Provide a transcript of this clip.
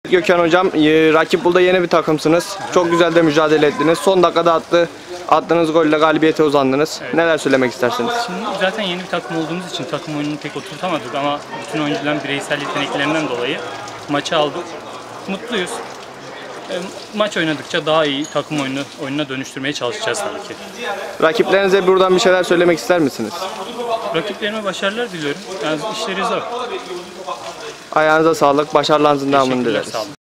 Gökhan hocam, Rakip Bul'da yeni bir takımsınız. Çok güzel de mücadele ettiniz. Son dakikada attığınız golle galibiyete uzandınız. Evet. Neler söylemek istersiniz? Şimdi zaten yeni bir takım olduğumuz için takım oyununu pek oturtamadık ama bütün oyuncuların bireysel yeteneklerinden dolayı maçı aldık. Mutluyuz. Maç oynadıkça daha iyi takım oyununa dönüştürmeye çalışacağız tabii ki. Rakiplerinize buradan bir şeyler söylemek ister misiniz? Rakiplerime başarılar diliyorum. Yani işleri zor. Ayağınıza sağlık, başarılarınızın devamını Teşekkürler, dileriz. sağ olun.